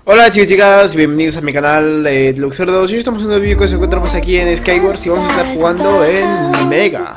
Hola chicos y chicas, bienvenidos a mi canal de Luxor2. Hoy estamos en un vídeo que nos encontramos aquí en Skywars y vamos a estar jugando en Mega.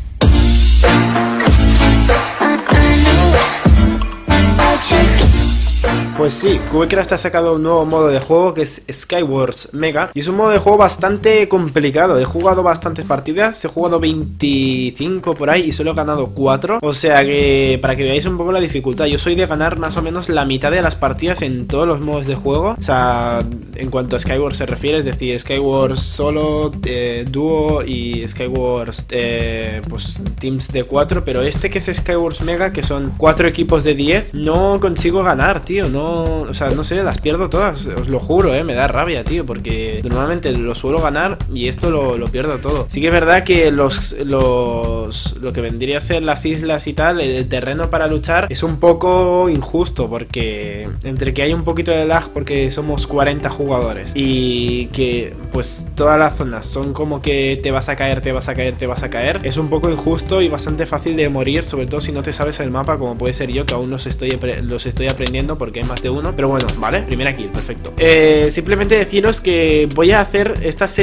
Pues sí, Cubecraft ha sacado un nuevo modo de juego que es Skywars Mega. Y es un modo de juego bastante complicado. He jugado bastantes partidas, he jugado 25 por ahí y solo he ganado 4. O sea que, para que veáis un poco la dificultad, yo soy de ganar más o menos la mitad de las partidas en todos los modos de juego. O sea, en cuanto a Skywars se refiere, es decir, Skywars solo, dúo y Skywars, pues Teams de 4. Pero este que es Skywars Mega, que son 4 equipos de 10, no consigo ganar, tío, no. O sea, no sé, las pierdo todas, os lo juro, me da rabia, tío, porque normalmente lo suelo ganar y esto lo pierdo todo. Sí que es verdad que lo que vendría a ser las islas y tal, el terreno para luchar es un poco injusto, porque entre que hay un poquito de lag porque somos 40 jugadores y que pues todas las zonas son como que te vas a caer, te vas a caer, te vas a caer, es un poco injusto y bastante fácil de morir, sobre todo si no te sabes el mapa, como puede ser yo, que aún los estoy aprendiendo porque hay más de uno, pero bueno, vale, primera kill, perfecto. Simplemente deciros que voy a hacer estos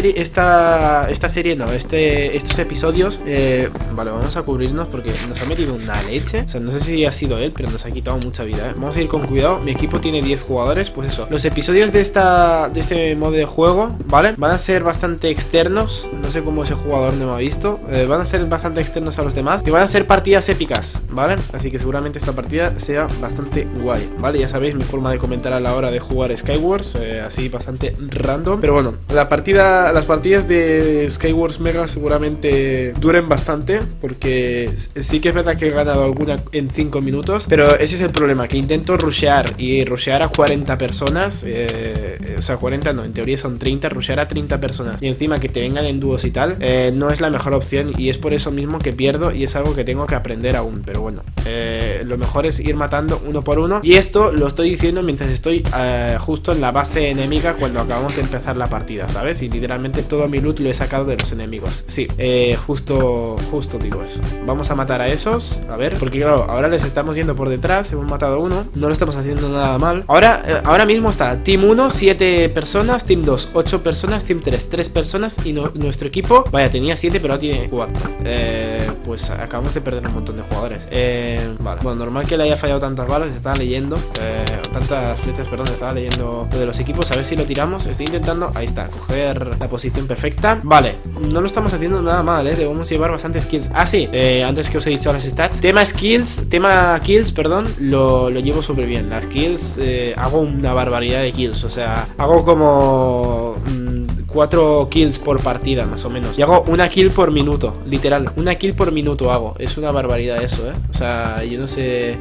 episodios, vale, vamos a cubrirnos porque nos ha metido una leche, o sea, no sé si ha sido él, pero nos ha quitado mucha vida, Vamos a ir con cuidado, mi equipo tiene 10 jugadores, pues eso, los episodios de este modo de juego, ¿vale? Van a ser bastante externos, no sé cómo ese jugador no me ha visto, van a ser bastante externos a los demás, y van a ser partidas épicas, ¿vale? Así que seguramente esta partida sea bastante guay, ¿vale? Ya sabéis mi forma de comentar a la hora de jugar Skywars, así bastante random. Pero bueno, las partidas de Skywars Mega seguramente duren bastante, porque sí que es verdad que he ganado alguna en 5 minutos, pero ese es el problema, que intento rushear y rushear a 40 personas, o sea, 40 no, en teoría son 30, rushear a 30 personas y encima que te vengan en dúos y tal, no es la mejor opción y es por eso mismo que pierdo y es algo que tengo que aprender aún, pero bueno, lo mejor es ir matando uno por uno y esto lo estoy diciendo mientras estoy justo en la base enemiga cuando acabamos de empezar la partida, ¿sabes? Y literalmente todo mi loot lo he sacado de los enemigos. Sí, justo digo eso. Vamos a matar a esos, a ver, porque claro, ahora les estamos yendo por detrás, hemos matado uno, no lo estamos haciendo nada mal. Ahora mismo está Team 1, 7 personas, Team 2, 8 personas, Team 3, 3 personas y nuestro equipo, vaya, tenía 7 pero ahora tiene 4. Pues acabamos de perder un montón de jugadores. Vale, bueno, normal que le haya fallado tantas balas, estaba leyendo, tantas flechas, perdón, estaba leyendo lo de los equipos, a ver si lo tiramos. Estoy intentando, ahí está, coger la posición perfecta. Vale, no lo estamos haciendo nada mal, debemos llevar bastantes kills. Ah, sí, antes que os he dicho las stats, tema kills, perdón, lo llevo súper bien. Las kills, hago una barbaridad de kills, o sea, hago como 4 kills por partida, más o menos. Y hago una kill por minuto, literal, una kill por minuto hago. Es una barbaridad eso, O sea, yo no sé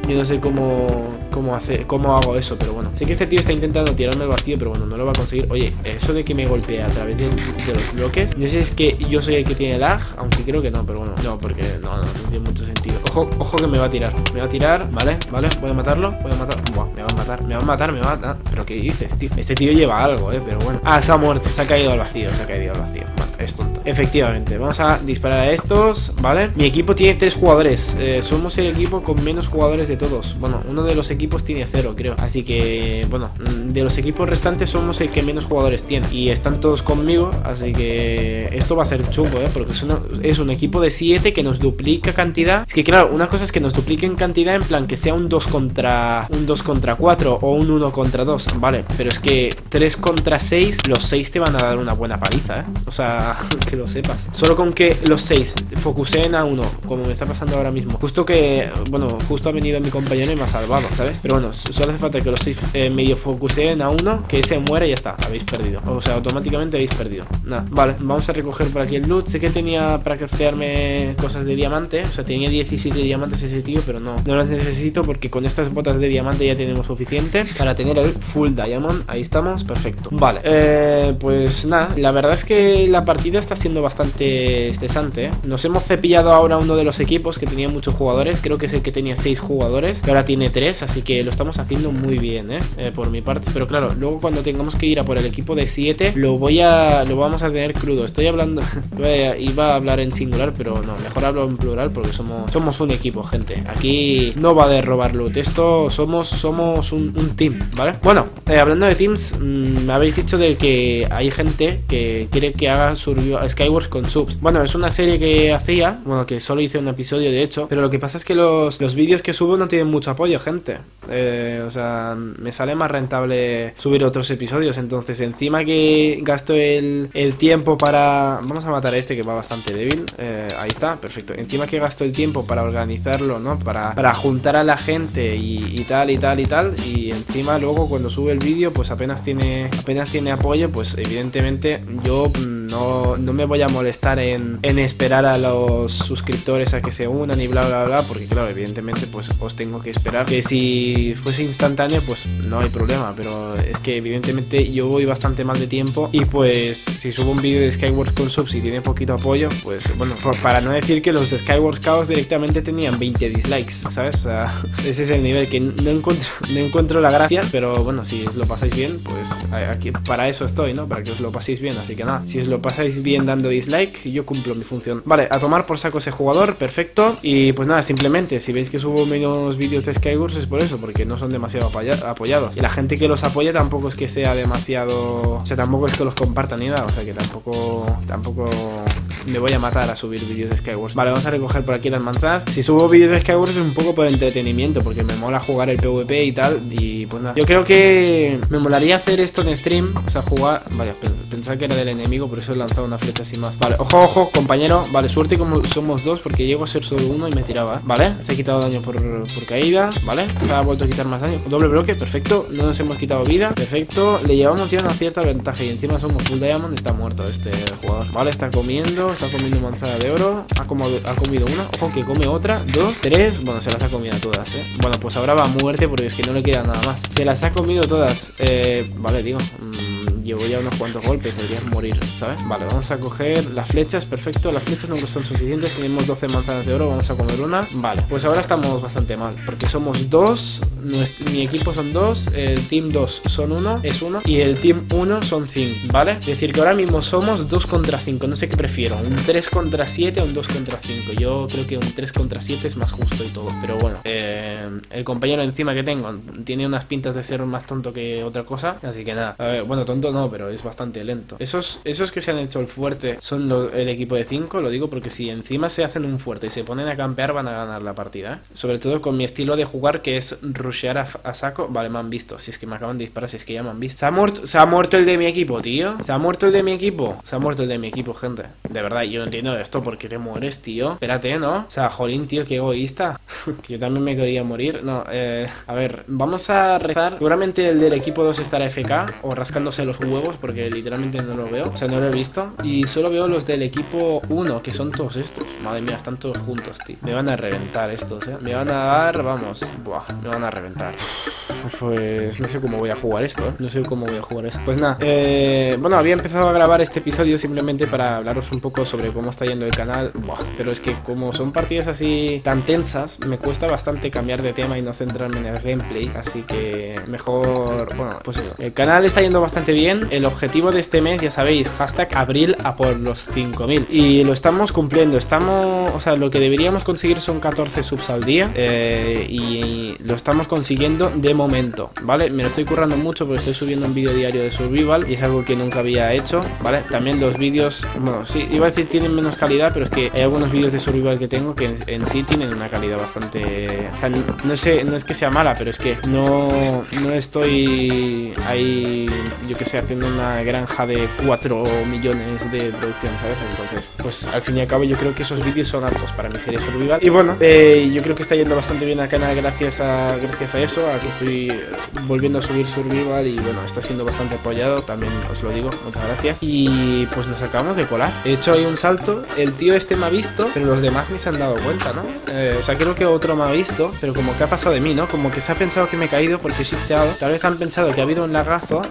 cómo hago eso, pero bueno. Sé que este tío está intentando tirarme al vacío, pero bueno, no lo va a conseguir. Oye, eso de que me golpea a través de los bloques, no sé si es que yo soy el que tiene lag, aunque creo que no, pero bueno, no, porque no tiene mucho sentido. Ojo que me va a tirar, vale, voy a matarlo, buah, me va a matar, pero ¿qué dices, tío? Este tío lleva algo, pero bueno. Ah, se ha muerto, se ha caído al vacío, Bueno, es tonto. Efectivamente, vamos a disparar a estos, ¿vale? Mi equipo tiene 3 jugadores, somos el equipo con menos jugadores de todos. Bueno, uno de los equipos tiene 0, creo. Así que, bueno, de los equipos restantes somos el que menos jugadores tiene. Y están todos conmigo, así que esto va a ser chungo, porque es un equipo de 7 que nos duplica cantidad. Es que claro, una cosa es que nos dupliquen cantidad en plan que sea un 2 contra 4 o un 1 contra 2, vale. Pero es que 3 contra 6, los 6 te van a dar una buena paliza, O sea, que lo sepas. Solo con que los 6 focuseen a uno, como me está pasando ahora mismo. Justo ha venido mi compañero y me ha salvado, ¿sabes? Pero bueno, solo hace falta que los 6 medio focuseen a uno, que se muera y ya está, habéis perdido. O sea, automáticamente habéis perdido. Nada, vale, vamos a recoger por aquí el loot. Sé que tenía para craftearme cosas de diamante, o sea, tenía 17 diamantes ese tío, pero no las necesito porque con estas botas de diamante ya tenemos suficiente para tener el full diamond. Ahí estamos, perfecto. Vale, pues nada, la verdad es que partida está siendo bastante estresante, ¿eh? Nos hemos cepillado ahora uno de los equipos que tenía muchos jugadores. Creo que es el que tenía 6 jugadores, que ahora tiene 3, así que lo estamos haciendo muy bien, por mi parte. Pero claro, luego cuando tengamos que ir a por el equipo de 7, lo vamos a tener crudo. Estoy hablando, iba a hablar en singular, pero no, mejor hablo en plural porque somos un equipo, gente. Aquí no va de robar loot, esto somos un team, ¿vale? Bueno, hablando de teams, me habéis dicho de que hay gente que quiere que haga Skywars con subs. Bueno, es una serie que hacía, bueno, que solo hice un episodio de hecho, pero lo que pasa es que los vídeos que subo no tienen mucho apoyo, gente. O sea, me sale más rentable subir otros episodios. Entonces, encima que gasto el tiempo para... Vamos a matar a este que va bastante débil. Ahí está, perfecto. Encima que gasto el tiempo para organizarlo, ¿no? Para juntar a la gente y tal. Y encima luego cuando sube el vídeo, pues apenas tiene apoyo. Pues evidentemente yo no me voy a molestar en esperar a los suscriptores a que se unan y bla bla bla, porque claro, evidentemente pues os tengo que esperar. Que si fuese instantáneo pues no hay problema, pero es que evidentemente yo voy bastante mal de tiempo y pues si subo un vídeo de Skywars con subs y tiene poquito apoyo, pues bueno, para no decir que los de Skywars Chaos directamente tenían 20 dislikes, ¿sabes? O sea, ese es el nivel que no encuentro la gracia, pero bueno, si os lo pasáis bien, pues aquí para eso estoy, ¿no? Para que os lo paséis bien, así que nada, si os lo pasáis bien dando dislike, yo cumplo mi función. Vale, a tomar por saco ese jugador, perfecto. Y pues nada, simplemente, si veis que subo menos vídeos de Skywars es por eso, porque no son demasiado apoyados. Y la gente que los apoya tampoco es que sea demasiado... O sea, tampoco es que los compartan ni nada, o sea que tampoco me voy a matar a subir vídeos de Skywars. Vale, vamos a recoger por aquí las manzanas. Si subo vídeos de Skywars es un poco por entretenimiento, porque me mola jugar el PvP y tal. Y pues nada, yo creo que me molaría hacer esto en stream, o sea, jugar... Vaya, pensaba que era del enemigo, por eso he lanzado una flecha así más. Vale, ojo, compañero. Vale, suerte como somos dos, porque llego a ser solo uno y me tiraba, Vale, se ha quitado daño por caída, vale. Se ha vuelto a quitar más daño. Doble bloque, perfecto. No nos hemos quitado vida, perfecto. Le llevamos ya una cierta ventaja y encima somos full diamond. Está muerto este jugador. Vale, está comiendo manzana de oro. Ha comido una. Ojo que come otra, 2, 3. Bueno, se las ha comido todas, Bueno, pues ahora va a muerte porque es que no le queda nada más. Se las ha comido todas. Vale, digo, llevo ya unos cuantos golpes, deberías morir, ¿sabes? Vale, vamos a coger las flechas, perfecto. Las flechas no son suficientes, tenemos 12 manzanas de oro, vamos a comer una. Vale, pues ahora estamos bastante mal, porque somos 2, mi equipo son 2, el team 2 son 1, es 1, y el team 1 son 5, ¿vale? Es decir, que ahora mismo somos 2 contra 5, no sé qué prefiero, un 3 contra 7 o un 2 contra 5. Yo creo que un 3 contra 7 es más justo y todo, pero bueno, el compañero encima que tengo tiene unas pintas de ser más tonto que otra cosa, así que nada, a ver, bueno, tonto no, pero es bastante lento. Esos que se han hecho el fuerte son el equipo de 5, lo digo porque si encima se hacen un fuerte y se ponen a campear van a ganar la partida, Sobre todo con mi estilo de jugar, que es rushear a saco. Vale, me han visto, si es que me acaban de disparar, si es que ya me han visto. Se ha muerto el de mi equipo, tío. Se ha muerto el de mi equipo, gente. De verdad, yo no entiendo esto, ¿por qué te mueres, tío? Espérate, ¿no? O sea, jolín, tío, qué egoísta. Que yo también me quería morir. No, a ver, vamos a rezar. Seguramente el del equipo 2 estará FK o rascándose los huevos, porque literalmente no lo veo, o sea, no lo he visto. Y solo veo los del equipo 1, que son todos estos. Madre mía, están todos juntos, tío. Me van a reventar estos, me van a dar, vamos. Buah, me van a reventar. Pues no sé cómo voy a jugar esto, Pues nada, bueno, había empezado a grabar este episodio simplemente para hablaros un poco sobre cómo está yendo el canal. Buah, pero es que como son partidas así tan tensas, me cuesta bastante cambiar de tema y no centrarme en el gameplay. Así que mejor, bueno, pues eso. El canal está yendo bastante bien. El objetivo de este mes, ya sabéis, hashtag abril a por los 5000. Y lo estamos cumpliendo. O sea, lo que deberíamos conseguir son 14 subs al día. Y lo estamos consiguiendo de momento, ¿vale? Me lo estoy currando mucho porque estoy subiendo un vídeo diario de survival y es algo que nunca había hecho, ¿vale? También los vídeos, bueno, sí, iba a decir tienen menos calidad, pero es que hay algunos vídeos de survival que tengo que en sí tienen una calidad bastante... O sea, no sé, no es que sea mala, pero es que no estoy ahí, yo que sé, haciendo una granja de 4 millones de producción, ¿sabes? Entonces, pues al fin y al cabo yo creo que esos vídeos son aptos para mi serie survival. Y bueno, yo creo que está yendo bastante bien al canal gracias a eso, a que estoy volviendo a subir survival y bueno, está siendo bastante apoyado, también os lo digo, muchas gracias. Y pues nos acabamos de colar. He hecho ahí un salto, el tío este me ha visto, pero los demás ni se han dado cuenta, ¿no? O sea, creo que otro me ha visto, pero como que ha pasado de mí, ¿no? Como que se ha pensado que me he caído porque he shifteado. Tal vez han pensado que ha habido un lagazo, porque este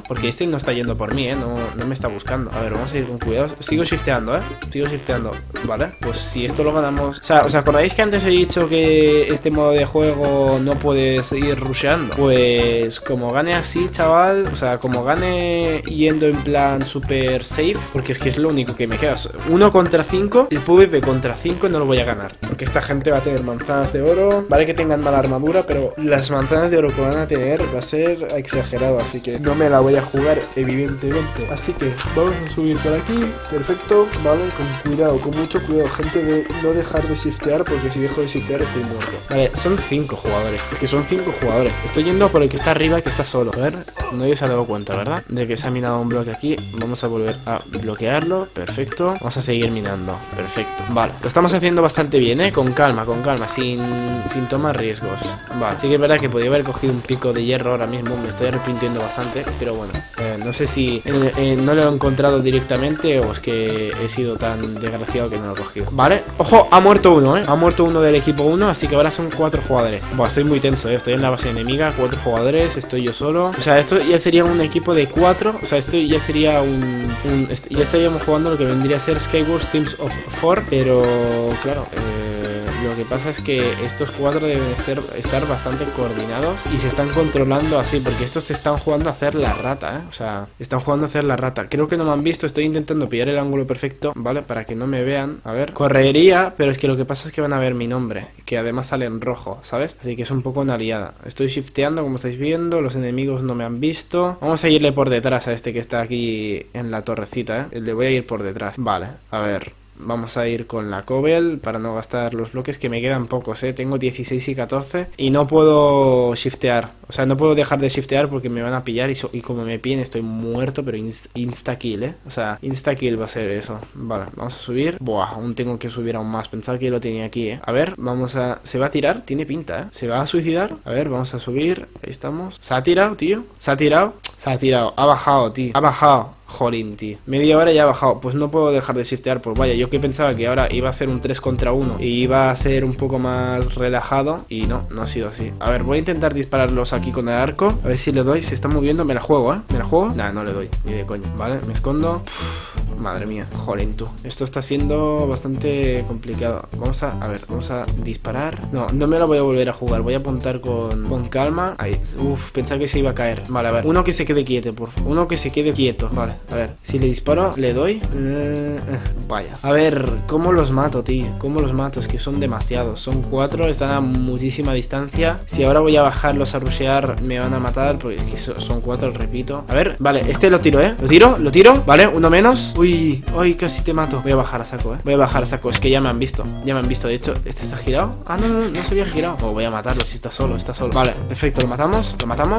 no está yendo por mí, no me está buscando. A ver, vamos a ir con cuidado. Sigo shifteando, sigo shifteando. Vale, pues si esto lo ganamos. O sea, ¿os acordáis que antes he dicho que este modo de juego no puedes ir rusheando? Pues como gane así, chaval, o sea, como gane yendo en plan super safe, porque es que es lo único que me queda. 1 contra 5, el PvP contra 5 no lo voy a ganar, porque esta gente va a tener manzanas de oro. Vale que tengan mala armadura, pero las manzanas de oro que van a tener va a ser exagerado, así que no me la voy a jugar, evidentemente. Así que vamos a subir por aquí, perfecto, vale, con cuidado, con mucho cuidado, gente, de no dejar de shiftear, porque si dejo de shiftear estoy muerto. Vale, son 5 jugadores, es que son 5 jugadores. Estoy yendo por el que está arriba, que está solo. A ver, nadie se ha dado cuenta, ¿verdad? De que se ha minado un bloque aquí. Vamos a volver a bloquearlo, perfecto. Vamos a seguir minando, perfecto. Vale, lo estamos haciendo bastante bien, con calma, sin tomar riesgos. Vale, sí que es verdad que podría haber cogido un pico de hierro ahora mismo, me estoy arrepintiendo bastante, pero bueno, no sé si no lo he encontrado directamente o es que he sido tan desgraciado que no lo he cogido. Vale, ojo, ha muerto uno, ha muerto uno del equipo 1, así que ahora son 4 jugadores. Buah, estoy muy tenso, estoy en la base enemiga, 4 jugadores, estoy yo solo. O sea, esto ya sería un equipo de 4, o sea, esto ya sería ya estaríamos jugando lo que vendría a ser Skyward Teams of 4, pero claro, lo que pasa es que estos 4 deben estar bastante coordinados y se están controlando así, porque estos te están jugando a hacer la rata, o sea, están jugando a hacer la rata. Creo que no me han visto, estoy intentando pillar el ángulo perfecto, ¿vale? Para que no me vean. A ver, correría, pero es que lo que pasa es que van a ver mi nombre, que además sale en rojo, ¿sabes? Así que es un poco una liada. Estoy shifteando, como estáis viendo, los enemigos no me han visto. Vamos a irle por detrás a este que está aquí en la torrecita, Le voy a ir por detrás. Vale, a ver. Vamos a ir con la Cobel para no gastar los bloques, que me quedan pocos, Tengo 16 y 14 y no puedo shiftear. O sea, no puedo dejar de shiftear porque me van a pillar y como me pillen estoy muerto, pero insta-kill, O sea, insta-kill va a ser eso. Vale, vamos a subir. Buah, aún tengo que subir aún más. Pensaba que lo tenía aquí, A ver, vamos a... ¿Se va a tirar? Tiene pinta, ¿Se va a suicidar? A ver, vamos a subir. Ahí estamos. ¿Se ha tirado, tío? ¿Se ha tirado? Se ha tirado. Ha bajado, tío. Ha bajado. Jolín, tío. Media hora ya ha bajado. Pues no puedo dejar de shiftear. Pues vaya, yo que pensaba que ahora iba a ser un 3 contra 1 y iba a ser un poco más relajado. Y no ha sido así. A ver, voy a intentar dispararlos aquí con el arco. A ver si le doy. Se está moviendo. Me la juego, ¿Me la juego? Nah, no le doy. Ni de coño. Vale, me escondo. Madre mía. Jolín, tú. Esto está siendo bastante complicado. Vamos a disparar. No me la voy a volver a jugar. Voy a apuntar con calma. Ahí. Uf, pensaba que se iba a caer. Vale, a ver. Uno que se quede quieto, por favor. Uno que se quede quieto. Vale. A ver, si le disparo, le doy. Vaya. A ver, ¿cómo los mato, tío? ¿Cómo los mato? Es que son demasiados. Son 4, están a muchísima distancia. Si ahora voy a bajarlos a rushear, me van a matar. Porque es que son 4, repito. A ver, vale, este lo tiro, Lo tiro, vale, uno menos. Uy, casi te mato. Voy a bajar a saco, Voy a bajar a saco. Es que ya me han visto. De hecho, ¿este se ha girado? Ah, no se había girado. Oh, voy a matarlo si está solo, Vale, perfecto, lo matamos.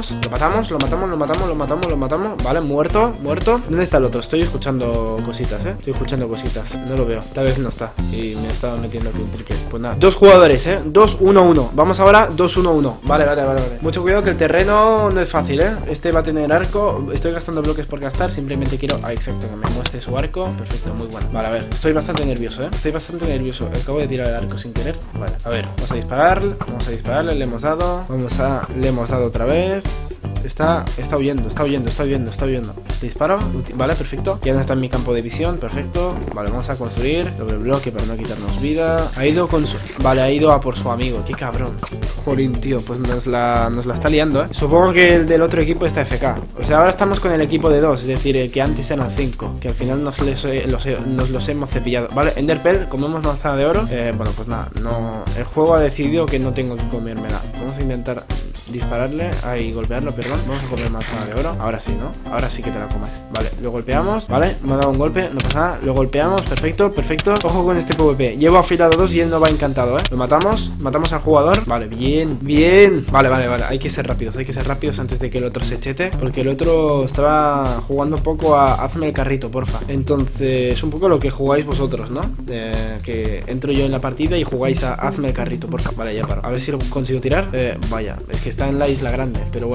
Vale, muerto. ¿Dónde está el otro? Estoy escuchando cositas, No lo veo. Tal vez no está. Y me estaba metiendo aquí un triple. Pues nada. 2 jugadores, 2-1-1. Vamos ahora 2-1-1. Vale. Mucho cuidado que el terreno no es fácil, Este va a tener arco. Estoy gastando bloques por gastar. Simplemente quiero... Ah, exacto, que me muestre su arco. Perfecto, muy bueno. Vale, a ver. Estoy bastante nervioso, Acabo de tirar el arco sin querer. Vale, a ver. Vamos a dispararle. Le hemos dado. Le hemos dado otra vez. Está huyendo. Le disparo. Vale, perfecto. Ya no está en mi campo de visión. Perfecto. Vale, vamos a construir doble bloque para no quitarnos vida. Ha ido con su... Vale, ha ido a por su amigo. Qué cabrón. Jolín, tío. Pues nos la está liando, Supongo que el del otro equipo está FK. O sea, ahora estamos con el equipo de 2. Es decir, el que antes eran 5. Que al final nos los hemos cepillado. Vale, Enderpearl, comemos manzana de oro. Bueno, pues nada. No... El juego ha decidido que no tengo que comérmela. Vamos a intentar dispararle. Ahí, golpearlo, perdón. Vamos a comer manzana de oro. Ahora sí, ¿no? Ahora sí que te la comes. Vale, lo golpeamos. Vale, me ha dado un golpe. No pasa nada. Lo golpeamos. Perfecto. Ojo con este PvP. Llevo afilado 2 y él no va encantado, Lo matamos. Matamos al jugador. Vale, bien. Vale. Hay que ser rápidos. Antes de que el otro se chete. Porque el otro estaba jugando un poco a hazme el carrito, porfa. Entonces, un poco lo que jugáis vosotros, ¿no? Que entro yo en la partida y jugáis a hazme el carrito, porfa. Vale, ya paro. A ver si lo consigo tirar. Vaya, es que está en la isla grande. Pero bueno, le he dado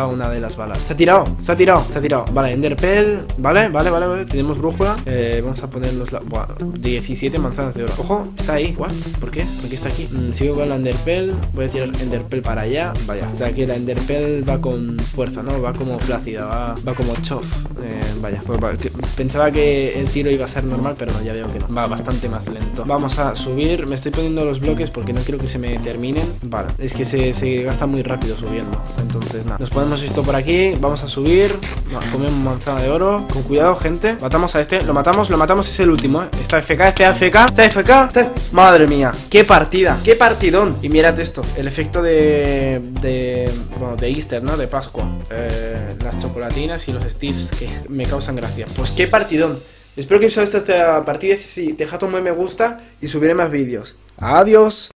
gastado una de las balas. Se ha tirado, se ha tirado, se ha tirado. Vale, Enderpearl. Vale. Tenemos brújula. Vamos a ponernos la... Buah, 17 manzanas de oro. Ojo, está ahí. ¿What? ¿Por qué? ¿Por qué está aquí? Sigo con la Enderpearl. Voy a tirar Enderpearl para allá. Vaya. O sea que la Enderpearl va con fuerza, ¿no? Va como flácida, va como chof. Vaya. Pues, pensaba que el tiro iba a ser normal, pero no, ya veo que no. Va bastante más lento. Vamos a subir. Me estoy poniendo los bloques porque no quiero que se me terminen. Vale. Es que se gasta muy rápido subiendo. Entonces, nada. Nos ponemos esto por aquí. Vamos a subir. Comemos manzana de oro. Con cuidado, gente. Matamos a este. Lo matamos. Es el último, ¿eh? Está FK, Madre mía. Qué partida. Qué partidón. Y mirad esto. El efecto bueno, de Easter, ¿no? De Pascua. Las chocolatinas y los Steves que me causan gracia. Pues qué partidón. Espero que os haya gustado esta partida. Si sí, dejad un buen me gusta y subiré más vídeos. Adiós.